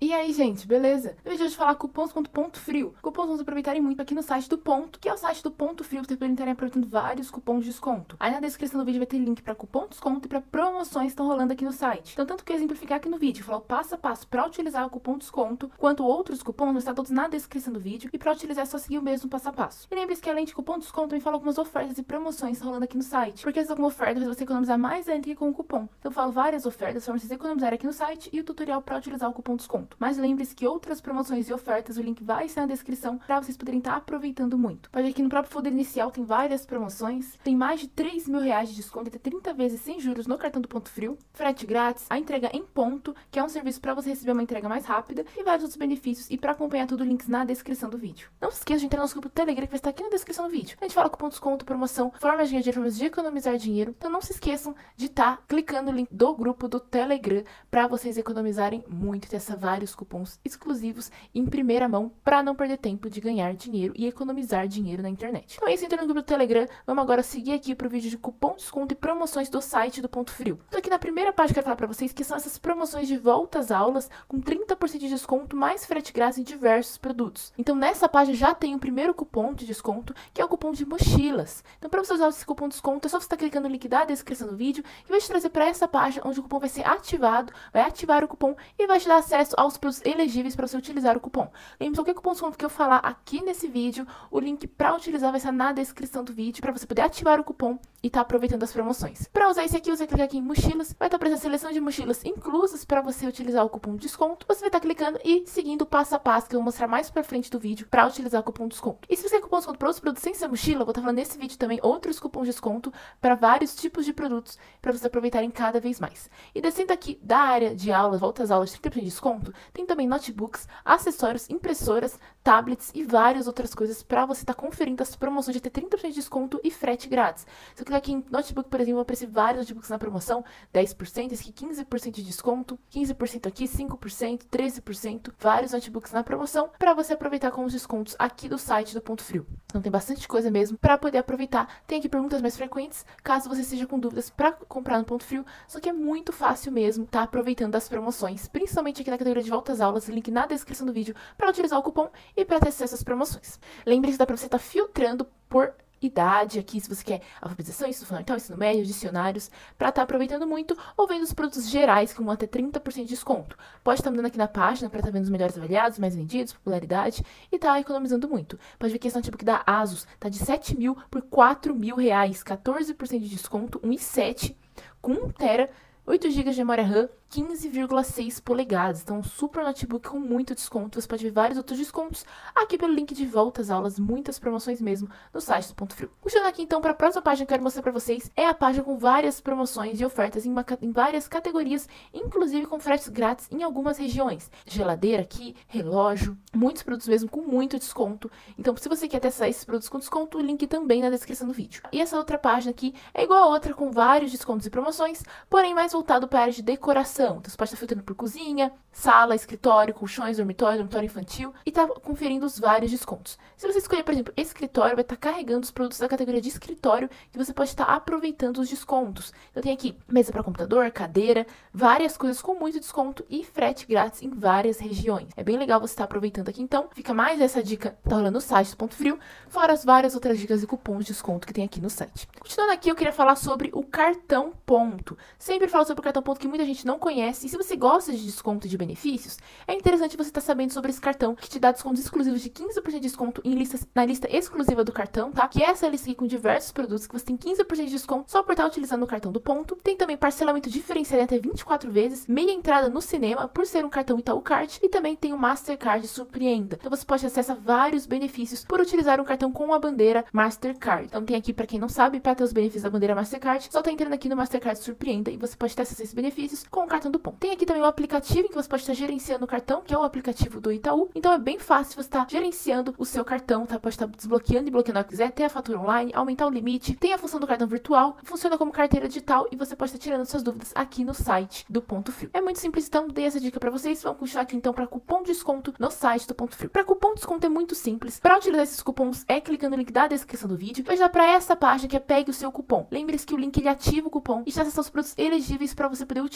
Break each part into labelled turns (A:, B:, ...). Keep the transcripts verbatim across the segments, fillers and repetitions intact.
A: E aí, gente, beleza? No vídeo de hoje falar cupons contra Ponto Frio. Cupons vamos aproveitarem muito aqui no site do Ponto, que é o site do Ponto Frio, que vocês podem estarem aproveitando vários cupons de desconto. Aí na descrição do vídeo vai ter link para cupom de desconto e para promoções que estão rolando aqui no site. Então, tanto que eu exemplificar aqui no vídeo, falar o passo a passo para utilizar o cupom de desconto, quanto outros cupons vão estar todos na descrição do vídeo, e para utilizar é só seguir o mesmo passo a passo. E lembre-se que além de cupom de desconto, também falo algumas ofertas e promoções que estão rolando aqui no site, porque essa alguma oferta faz você economizar mais ainda que com o cupom. Então, eu falo várias ofertas para vocês economizarem aqui no site e o tutorial para utilizar o cupom de desconto. Mas lembre-se que outras promoções e ofertas, o link vai estar na descrição para vocês poderem estar aproveitando muito. Pode ver que no próprio folder inicial tem várias promoções, tem mais de três mil reais de desconto, até trinta vezes sem juros no cartão do Ponto Frio, frete grátis, a entrega em ponto, que é um serviço para você receber uma entrega mais rápida, e vários outros benefícios. E para acompanhar tudo, links na descrição do vídeo. Não se esqueça de entrar no nosso grupo do Telegram, que vai estar aqui na descrição do vídeo. A gente fala cupom de desconto, promoção, formas de ganhar dinheiro, formas de economizar dinheiro. Então não se esqueçam de estar clicando no link do grupo do Telegram para vocês economizarem muito e ter essa vários cupons exclusivos em primeira mão para não perder tempo de ganhar dinheiro e economizar dinheiro na internet. Então é isso, entrando no grupo do Telegram, vamos agora seguir aqui para o vídeo de cupom de desconto e promoções do site do Ponto Frio. Então aqui na primeira página eu quero falar para vocês que são essas promoções de volta às aulas com trinta por cento de desconto mais frete grátis em diversos produtos. Então nessa página já tem o primeiro cupom de desconto, que é o cupom de mochilas. Então para você usar esse cupom de desconto é só você estar clicando no link da descrição do vídeo e vai te trazer para essa página onde o cupom vai ser ativado, vai ativar o cupom e vai te dar acesso aos produtos elegíveis para você utilizar o cupom. Lembre-se, qualquer cupom de desconto que eu falar aqui nesse vídeo, o link para utilizar vai estar na descrição do vídeo para você poder ativar o cupom e estar tá aproveitando as promoções. Para usar esse aqui, você clica aqui em mochilas, vai estar aparecendo a seleção de mochilas inclusas para você utilizar o cupom de desconto. Você vai estar tá clicando e seguindo o passo a passo que eu vou mostrar mais para frente do vídeo para utilizar o cupom de desconto. E se você quer cupom de desconto para outros produtos sem ser mochila, eu vou estar tá falando nesse vídeo também outros cupons de desconto para vários tipos de produtos para vocês aproveitarem cada vez mais. E descendo aqui da área de aulas, volta às aulas de trinta por cento de desconto, tem também notebooks, acessórios, impressoras, tablets e várias outras coisas para você estar tá conferindo as promoções de ter trinta por cento de desconto e frete grátis. Se eu clicar aqui em notebook, por exemplo, vão aparecer vários notebooks na promoção, dez por cento, esse aqui quinze por cento de desconto, quinze por cento aqui, cinco por cento, treze por cento, vários notebooks na promoção para você aproveitar com os descontos aqui do site do Ponto Frio. Então tem bastante coisa mesmo para poder aproveitar. Tem aqui perguntas mais frequentes, caso você esteja com dúvidas para comprar no Ponto Frio, só que é muito fácil mesmo tá aproveitando das promoções, principalmente aqui na categoria de volta às aulas, link na descrição do vídeo para utilizar o cupom e para ter acesso às promoções. Lembre-se que dá para você estar tá filtrando por idade aqui, se você quer alfabetização, ensino fundamental, ensino médio, dicionários, para estar tá aproveitando muito, ou vendo os produtos gerais com até trinta por cento de desconto. Pode estar tá mudando aqui na página para estar tá vendo os melhores avaliados, mais vendidos, popularidade, e tá economizando muito. Pode ver que esse notebook da Asus tá de sete mil por quatro mil reais, quatorze por cento de desconto, um i sete com um tera, oito gigas de memória RAM, quinze vírgula seis polegadas. Então, um super notebook com muito desconto. Você pode ver vários outros descontos aqui pelo link de volta às aulas, muitas promoções mesmo no site do Ponto Frio. Puxando aqui então para a próxima página que eu quero mostrar para vocês, é a página com várias promoções e ofertas em, uma, em várias categorias, inclusive com fretes grátis em algumas regiões. Geladeira aqui, relógio, muitos produtos mesmo com muito desconto. Então, se você quer testar esses produtos com desconto, o link também na descrição do vídeo. E essa outra página aqui é igual a outra com vários descontos e promoções, porém mais voltado para a área de decoração. Então, você pode estar filtrando por cozinha, sala, escritório, colchões, dormitório, dormitório infantil e tá conferindo os vários descontos. Se você escolher, por exemplo, escritório, vai estar carregando os produtos da categoria de escritório que você pode estar aproveitando os descontos. Então, tem aqui mesa para computador, cadeira, várias coisas com muito desconto e frete grátis em várias regiões. É bem legal você estar aproveitando aqui, então. Fica mais essa dica, tá rolando no site do Ponto Frio, fora as várias outras dicas e cupons de desconto que tem aqui no site. Continuando aqui, eu queria falar sobre o cartão ponto. Sempre falo sobre o cartão ponto que muita gente não conhece. E se você gosta de desconto e de benefícios, é interessante você estar sabendo sobre esse cartão que te dá descontos exclusivos de quinze por cento de desconto em listas, na lista exclusiva do cartão, tá? Que é essa lista aqui com diversos produtos que você tem quinze por cento de desconto só por estar utilizando o cartão do Ponto. Tem também parcelamento diferenciado até vinte e quatro vezes, meia entrada no cinema por ser um cartão Itaú Card e também tem o Mastercard Surpreenda. Então você pode acessar vários benefícios por utilizar um cartão com a bandeira Mastercard. Então tem aqui, para quem não sabe, para ter os benefícios da bandeira Mastercard, só tá entrando aqui no Mastercard Surpreenda e você pode ter acesso a esses benefícios com o cartão do Ponto. Tem aqui também o aplicativo que você pode estar gerenciando o cartão, que é o aplicativo do Itaú. Então é bem fácil você estar gerenciando o seu cartão, tá? Pode estar desbloqueando e bloqueando o que quiser, ter a fatura online, aumentar o limite, tem a função do cartão virtual, funciona como carteira digital e você pode estar tirando suas dúvidas aqui no site do Ponto Frio. É muito simples, então dei essa dica para vocês. Vamos continuar aqui então para cupom de desconto no site do Ponto Frio. Para cupom de desconto é muito simples. Para utilizar esses cupons é clicando no link da descrição do vídeo. Vai já para essa página que é pegue o seu cupom. Lembre-se que o link ele ativa o cupom e já acessa os produtos elegíveis para você poder utilizar o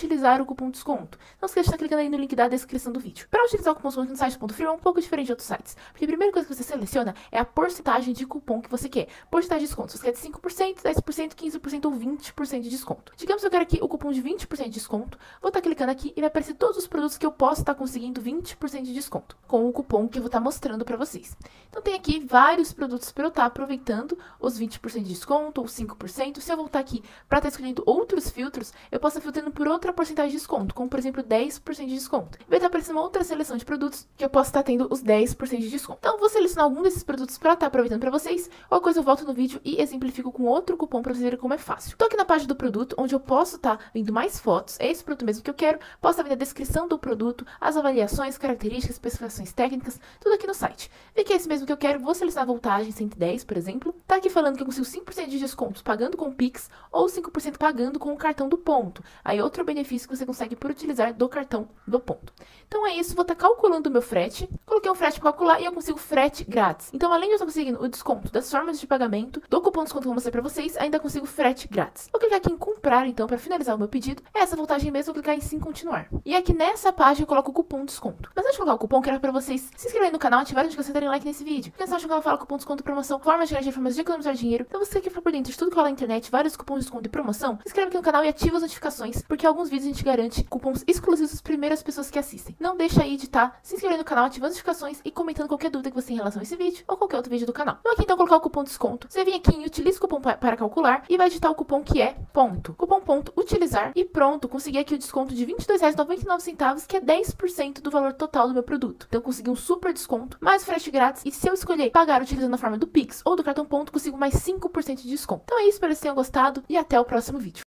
A: cupom de desconto. Não esqueça de estar clicando aí no link da descrição do vídeo. Para utilizar o cupom de desconto no site do Ponto Frio é um pouco diferente de outros sites, porque a primeira coisa que você seleciona é a porcentagem de cupom que você quer. Porcentagem de desconto, você quer de cinco por cento, dez por cento, quinze por cento ou vinte por cento de desconto. Digamos que eu quero aqui o cupom de vinte por cento de desconto, vou estar clicando aqui e vai aparecer todos os produtos que eu posso estar conseguindo vinte por cento de desconto, com o cupom que eu vou estar mostrando para vocês. Então tem aqui vários produtos para eu estar aproveitando os vinte por cento de desconto ou cinco por cento. Se eu voltar aqui para estar escolhendo outros filtros, eu posso estar filtrando por outra porcentagem de desconto, como por exemplo dez por cento de desconto. Vai estar aparecendo uma outra seleção de produtos que eu posso estar tendo os dez por cento de desconto. Então eu vou selecionar algum desses produtos para estar aproveitando para vocês, ou coisa eu volto no vídeo e exemplifico com outro cupom para vocês verem como é fácil. Estou aqui na página do produto, onde eu posso estar vendo mais fotos, é esse produto mesmo que eu quero, posso estar vendo a descrição do produto, as avaliações, características, especificações técnicas, tudo aqui no site. Vê que é esse mesmo que eu quero, vou selecionar a voltagem cento e dez, por exemplo. Tá aqui falando que eu consigo cinco por cento de descontos pagando com o Pix ou cinco por cento pagando com o cartão do ponto. Aí outro benefício que você consegue por utilizar do cartão do ponto. Então é isso, vou estar calculando o meu frete. Coloquei um frete para calcular e eu consigo frete grátis. Então além de eu estar conseguindo o desconto das formas de pagamento, do cupom de desconto que eu vou mostrar para vocês, ainda consigo frete grátis. Vou clicar aqui em comprar então para finalizar o meu pedido. É essa voltagem mesmo, vou clicar em sim continuar. E aqui nessa página eu coloco o cupom de desconto. Mas antes de colocar o cupom, quero para vocês se inscreverem no canal, ativarem as notificações e darem like nesse vídeo. Porque senão o canal fala cupom de desconto, promoção, formas de ganhar formas de economizar dinheiro. Então você quer ficar por dentro de tudo que rola na internet, vários cupons de desconto e promoção, se inscreve aqui no canal e ativa as notificações, porque alguns vídeos a gente garante cupons exclusivos às primeiras pessoas que assistem. Não deixa aí de estar se inscrevendo no canal, ativando as notificações e comentando qualquer dúvida que você tem em relação a esse vídeo ou qualquer outro vídeo do canal. Vou aqui então colocar o cupom de desconto. Você vem aqui em utilize o cupom para calcular e vai digitar o cupom que é ponto. Cupom ponto utilizar e pronto, consegui aqui o desconto de vinte e dois reais e noventa e nove centavos, que é dez por cento do valor total do meu produto. Então eu consegui um super desconto, mais frete grátis, e se eu escolher pagar utilizando a forma do Pix ou do cartão ponto, consigo mais cinco por cento de desconto. Então é isso, espero que vocês tenham gostado e até o próximo vídeo.